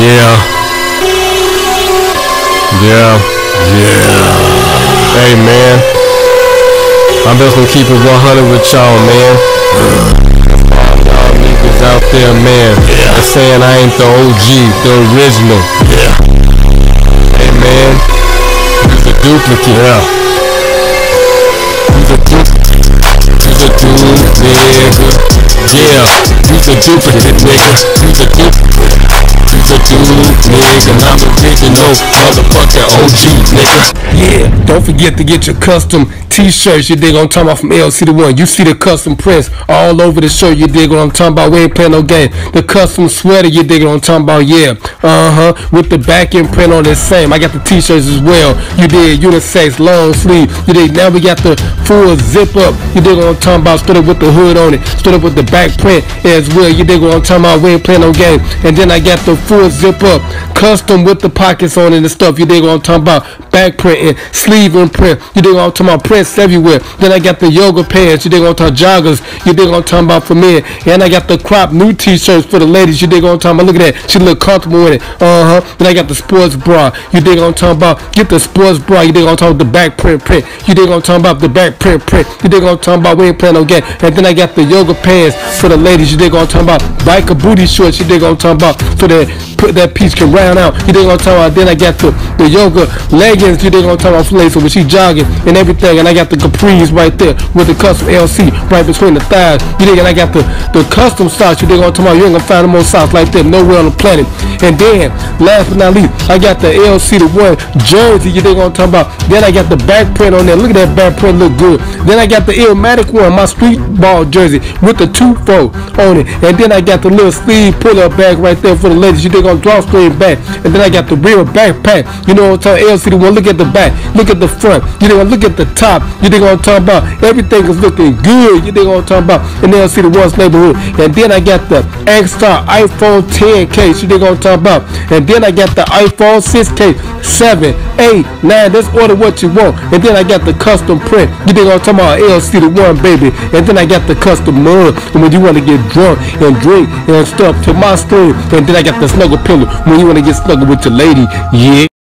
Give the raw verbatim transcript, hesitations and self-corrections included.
Yeah. Yeah. Yeah. Hey, man. I'm just gonna keep it one hundred with y'all, man. All y'all niggas out there, man. Yeah. They're saying I ain't the O G, the original. Yeah. Hey, man. He's a duplicate. Yeah. He's a duplicate. He's a duplicate, nigga. Yeah. He's a duplicate, nigga. He's a duplicate. He's a dude, nigga, and I'm original motherfucking O G, nigga. Yeah, don't forget to get your custom t-shirts, you dig what I'm talking about, from L C the One. You see the custom prints all over the shirt, you dig what I'm talking about. We ain't playing no game. The custom sweater, you dig what I'm talking about, yeah. Uh-huh, with the back end print on the same. I got the t-shirts as well. You dig unisex, long sleeve. You dig, now we got the full zip up. You dig what I'm talking about, stood up with the hood on it. Stood up with the back print as well. You dig what I'm talking about, we ain't playing no game. And then I got the full zip up, custom with the pockets on it and stuff. You dig what I'm talking about, back print and sleeve and print. You dig what I'm talking about, prints everywhere. Then I got the yoga pants. You dig what I'm talking about, joggers. You dig what I'm talking about for men. And I got the crop new t-shirts for the ladies. You dig what I'm talking about. Look at that. She look comfortable with it. Uh huh. Then I got the sports bra. You dig what I'm talking about. Get the sports bra. You dig what I'm talking about, the back print print. You dig what I'm talking about, the back print print. You dig what I'm talking about. We ain't playing no game. And then I got the yoga pants for the ladies. You dig what I'm talking about. Biker booty shorts. You dig what I'm talking about, so that put that piece can round out. You dig what I'm talking about. Then I got the, the yoga leggings. You dig what I'm talking about, for ladies. So when she jogging and everything. And I got the capris right there with the custom L C right between the thighs. You dig? And I got the, the custom socks. You dig what I'm talking about. You ain't gonna find no more socks like that nowhere on the planet. And then, last but not least, I got the L C the One jersey. You dig what I'm talking about. Then I got the back print on there. Look at that back print, look good. Then I got the Illmatic one, my street ball jersey with the two fold on it. And then I got the little sleeve pull-up bag right there for the ladies. You dig on drawstring bag. And then I got the real backpack. You know what I'm talking about, L C the One. Look at the back. Look at the front. You dig? Look at the top. You dig what I'm talking about. Everything is looking good. You dig what I'm talking about. And then L C the One's neighborhood. And then I got the X-Star iPhone ten case. You dig what I'm talking about. And then I got the iPhone six case, seven, eight, nine. Let's order what you want. And then I got the custom print. You dig what I'm talking about, L C the One, baby. And then I got the custom mug. And when you want to get drunk and drink and stuff to my stream. And then I got the snuggle pillow when you want to get snuggle with your lady. Yeah.